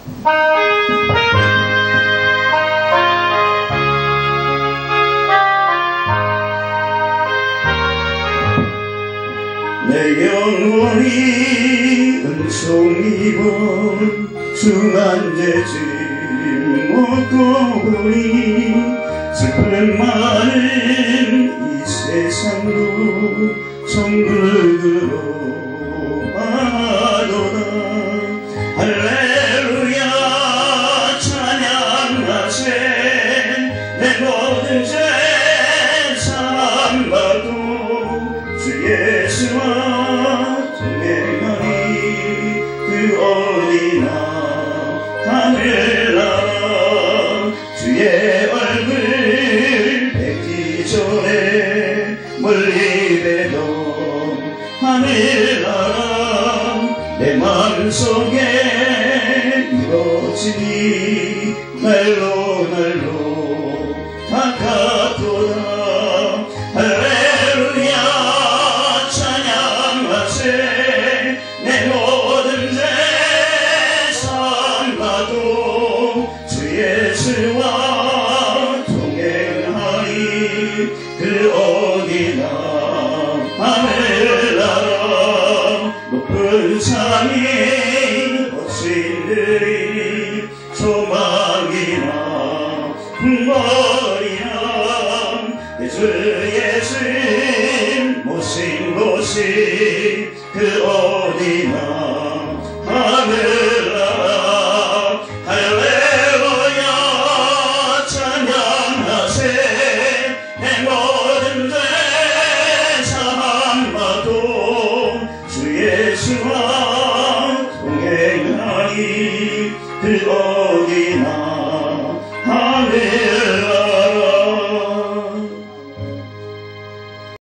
내 영혼이 은총입어 중한 죄짐 묻고 보니 슬픔 많은 이 세상도 천국으로 가도다. 할렐루야 찬양하세. 내 모든 죄 사함받고 주 예수와 동행하니 그 어디나 하늘나라. 주의 얼굴 뵙기 전에 멀리 뵈던 하늘나라. 내 마음속에 이루어지니 날로 날로 다가도다. 할렐루야 찬양하세. 내 모든 죄 사함받고 주 예수와 동행하니 그 어디나 하늘나라. 높은 산이 거친들이 소망이나 풍벌이나 내 주 예수 모신 곳이 그 어디나 하늘나라. 할렐루야 찬양하세. 내 모든 죄 사함받고 주 예수와 동행하니 그 어디나